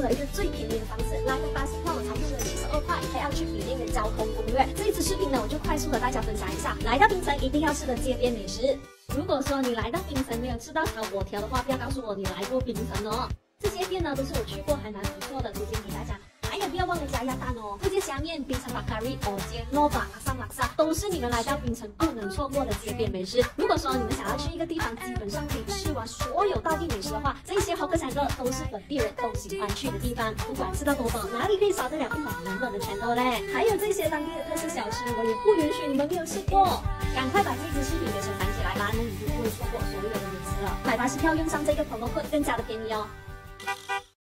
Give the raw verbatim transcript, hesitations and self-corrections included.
了一个最便宜的方式，来回八十票我才用了七十二块，还要去比那个交通攻略。这一支视频呢，我就快速和大家分享一下，来到槟城一定要吃的街边美食。如果说你来到槟城没有吃到炒粿条的话，不要告诉我你来过槟城哦。这些店呢都是我去过，还蛮不错的，推荐给大家。还有不要忘了加鸭蛋哦，这些虾面、槟城 curry、蚵煎、Lobak、Asam Laksa 都是你们来到槟城不能错过的街边美食。如果说你们想要去一个地方，基本上可以吃完所有当地美食的话，这些Hokkien餐都是本地人都喜欢去的地方。不管吃到多饱，哪里可以少得了一碗满满的拳头嘞？还有这些当地的特色小吃，我也不允许你们没有吃过。赶快把这支视频给收藏起来吧，那你就不会错过所有的美食了。买八十票用上这个 promo code 更加的便宜哦。